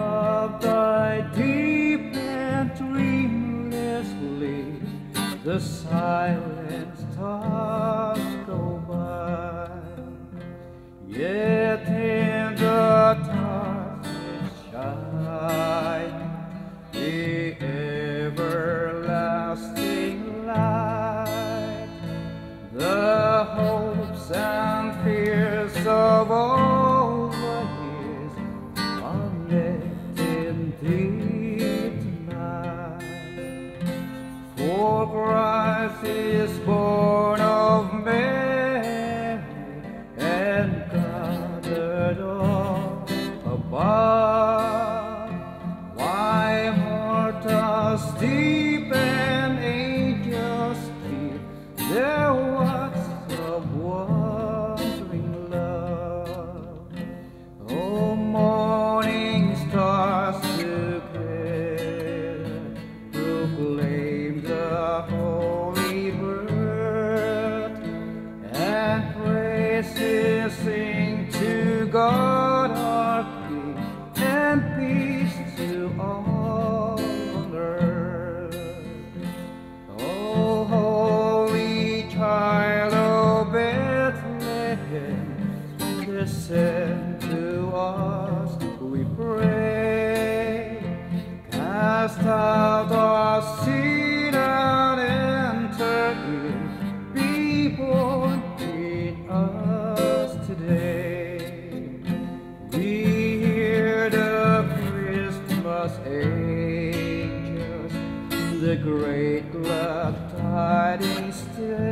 of thy deep and dreamlessly, the silent stars go by. Yet in the darkness shine the everlasting light, the hopes and fears of all the years are met in thee tonight. For Christ is born of Mary and gathered all above. Why mortals deep and angels keep their watch of wondering love? Oh, morning stars together proclaim the holy birth, and praises sing to God our King, and peace to all on earth. Oh, holy child of Bethlehem, descend to us, we pray. Cast out our sin and enter in, be born in us today. We hear the Christmas angels, the great glad tidings tell.